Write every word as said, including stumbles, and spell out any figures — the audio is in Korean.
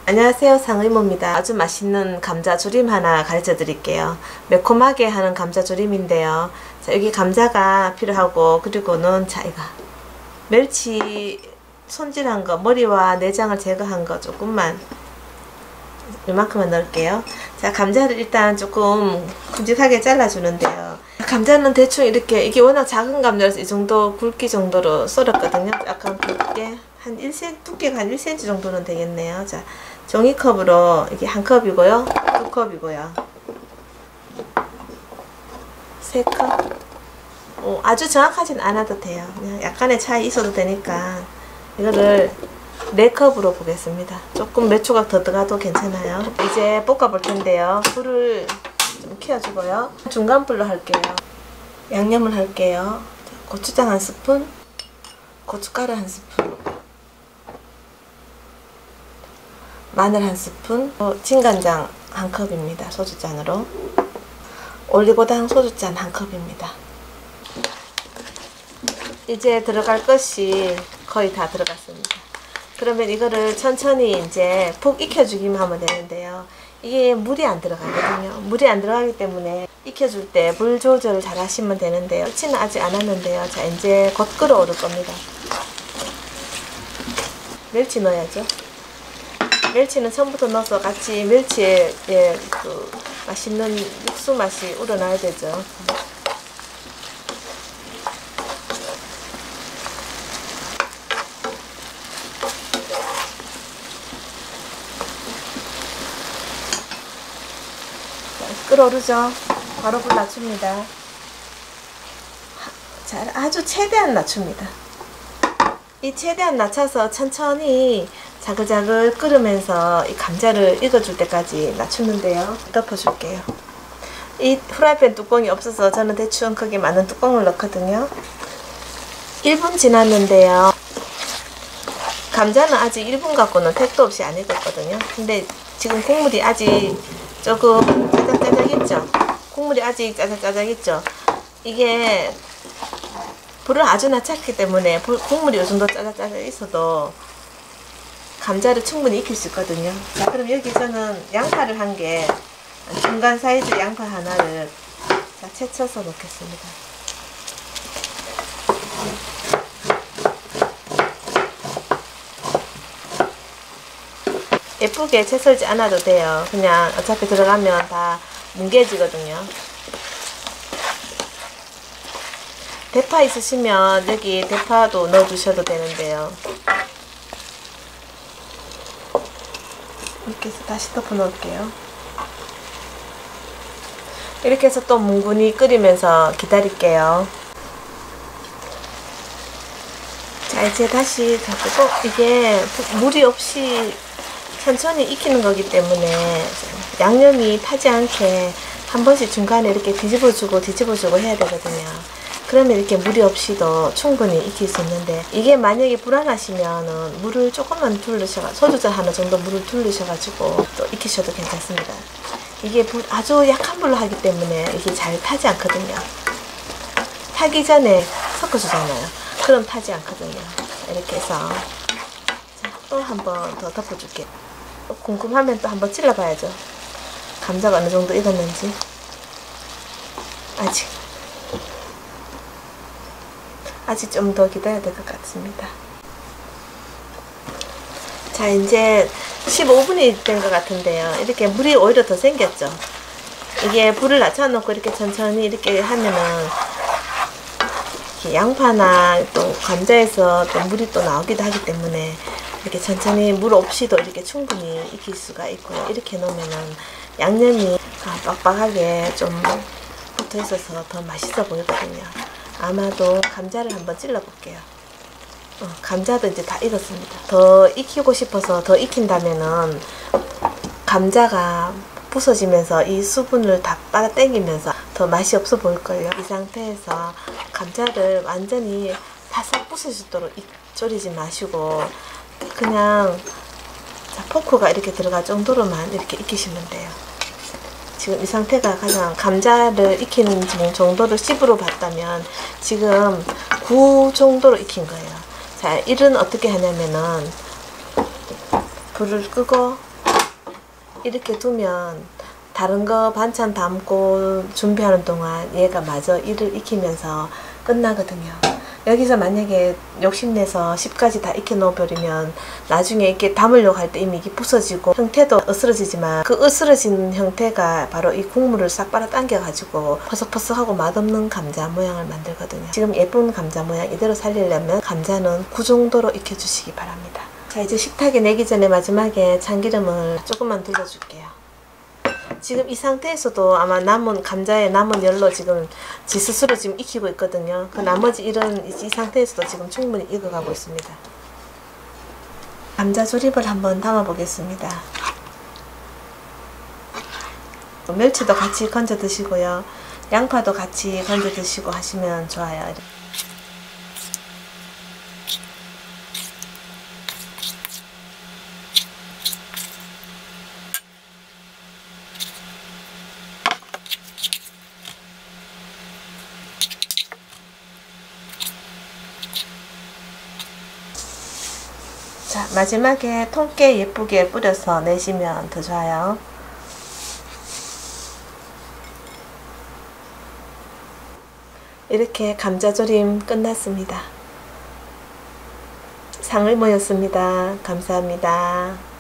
안녕하세요, 상의모입니다. 아주 맛있는 감자조림 하나 가르쳐 드릴게요. 매콤하게 하는 감자조림인데요. 자, 여기 감자가 필요하고, 그리고는 자, 이거 멸치 손질한 거, 머리와 내장을 제거한 거 조금만, 이만큼만 넣을게요. 자, 감자를 일단 조금 큼직하게 잘라주는데요. 감자는 대충 이렇게, 이게 워낙 작은 감자라서 이 정도 굵기 정도로 썰었거든요. 약간 굵게 한 일 센티미터, 두께가 한 일 센티미터 정도는 되겠네요. 자, 종이컵으로 이게 한 컵이고요, 두 컵이고요, 세 컵. 어, 아주 정확하진 않아도 돼요. 그냥 약간의 차이 있어도 되니까 이거를 네 컵으로 보겠습니다. 조금 몇 조각 더 들어가도 괜찮아요. 이제 볶아 볼 텐데요. 불을 좀 켜주고요. 중간 불로 할게요. 양념을 할게요. 고추장 한 스푼, 고춧가루 한 스푼, 마늘 한 스푼, 진간장 한 컵입니다. 소주잔으로. 올리고당 소주잔 한 컵입니다. 이제 들어갈 것이 거의 다 들어갔습니다. 그러면 이거를 천천히 이제 푹 익혀주기만 하면 되는데요. 이게 물이 안 들어가거든요. 물이 안 들어가기 때문에 익혀줄 때 물 조절을 잘 하시면 되는데요. 끓지는 아직 않았는데요. 자, 이제 곧 끓어오를 겁니다. 멸치 넣어야죠. 멸치는 처음부터 넣어서 같이 멸치의 예, 그 맛있는 육수 맛이 우러나야 되죠. 끓어오르죠. 바로 불 낮춥니다. 자, 아주 최대한 낮춥니다. 이 최대한 낮춰서 천천히 자글자글 끓으면서 이 감자를 익어줄 때까지 낮추는데요. 덮어줄게요. 이 프라이팬 뚜껑이 없어서 저는 대충 크게 많은 뚜껑을 넣거든요. 일 분 지났는데요. 감자는 아직 일 분 갖고는 택도 없이 안 익었거든요. 근데 지금 국물이 아직 조금 짜작짜작 있죠? 국물이 아직 짜작짜작 있죠? 이게 불을 아주 낮췄기 때문에 국물이 이 정도 짜작짜작 있어도 감자를 충분히 익힐 수 있거든요. 자, 그럼 여기 저는 양파를 한 개, 중간 사이즈 양파 하나를 자, 채쳐서 넣겠습니다. 예쁘게 채 썰지 않아도 돼요. 그냥 어차피 들어가면 다 뭉개지거든요. 대파 있으시면 여기 대파도 넣어주셔도 되는데요. 이렇게 해서 다시 덮어 놓을게요. 이렇게 해서 또 뭉근히 끓이면서 기다릴게요. 자, 이제 다시 잡고, 이게 물이 없이 천천히 익히는 거기 때문에 양념이 타지 않게 한 번씩 중간에 이렇게 뒤집어주고 뒤집어주고 해야 되거든요. 그러면 이렇게 물이 없이도 충분히 익힐 수 있는데, 이게 만약에 불안하시면은 물을 조금만 둘르셔가, 소주잔 하나 정도 물을 둘르셔가지고 또 익히셔도 괜찮습니다. 이게 불, 아주 약한 불로 하기 때문에 이게 잘 타지 않거든요. 타기 전에 섞어주잖아요. 그럼 타지 않거든요. 이렇게 해서 또 한 번 더 덮어줄게요. 또 궁금하면 또 한번 찔러봐야죠. 감자가 어느 정도 익었는지. 아직 아직 좀 더 기다려야 될 것 같습니다. 자, 이제 십오 분이 된 것 같은데요. 이렇게 물이 오히려 더 생겼죠. 이게 불을 낮춰놓고 이렇게 천천히 이렇게 하면은 이렇게 양파나 또 감자에서 또 물이 또 나오기도 하기 때문에 이렇게 천천히 물 없이도 이렇게 충분히 익힐 수가 있고요. 이렇게 놓으면은 양념이 빡빡하게 좀 붙어 있어서 더 맛있어 보이거든요. 아마도 감자를 한번 찔러 볼게요. 어, 감자도 이제 다 익었습니다. 더 익히고 싶어서 더 익힌다면은 감자가 부서지면서 이 수분을 다 빨아 당기면서 더 맛이 없어 보일걸요. 이 상태에서 감자를 완전히 바삭 부서지도록 졸이지 마시고 그냥 자, 포크가 이렇게 들어갈 정도로만 이렇게 익히시면 돼요. 지금 이 상태가 가장 감자를 익히는 정도를 십으로 봤다면 지금 구 정도로 익힌 거예요. 자, 일은 어떻게 하냐면은 불을 끄고 이렇게 두면 다른 거 반찬 담고 준비하는 동안 얘가 마저 일을 익히면서 끝나거든요. 여기서 만약에 욕심내서 십까지 다 익혀 넣어버리면 나중에 이렇게 담으려고 할 때 이미 이게 부서지고 형태도 으스러지지만 그 으스러진 형태가 바로 이 국물을 싹 빨아당겨 가지고 퍼석퍼석하고 맛없는 감자 모양을 만들거든요. 지금 예쁜 감자 모양 이대로 살리려면 감자는 그 정도로 익혀주시기 바랍니다. 자, 이제 식탁에 내기 전에 마지막에 참기름을 조금만 둘러줄게요. 지금 이 상태에서도 아마 남은 감자에 남은 열로 지금 지 스스로 지금 익히고 있거든요. 그 나머지 이런 이 상태에서도 지금 충분히 익어가고 있습니다. 감자 조림을 한번 담아 보겠습니다. 멸치도 같이 건져 드시고요. 양파도 같이 건져 드시고 하시면 좋아요. 자, 마지막에 통깨 예쁘게 뿌려서 내시면 더 좋아요. 이렇게 감자조림 끝났습니다. 상을 모였습니다. 감사합니다.